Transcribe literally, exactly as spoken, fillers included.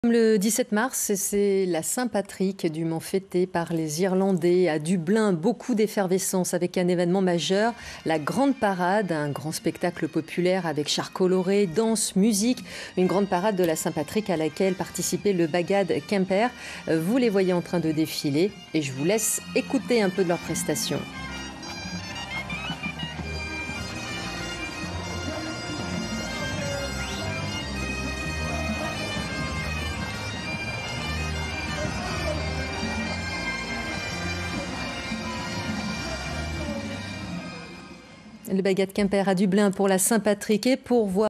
Le dix-sept mars, c'est la Saint-Patrick, dûment fêtée par les Irlandais. À Dublin, beaucoup d'effervescence avec un événement majeur, la Grande Parade, un grand spectacle populaire avec chars colorés, danse, musique. Une grande parade de la Saint-Patrick à laquelle participait le Bagad Kemper. Vous les voyez en train de défiler et je vous laisse écouter un peu de leurs prestations. Le Bagad Kemper à Dublin pour la Saint-Patrick et pour voir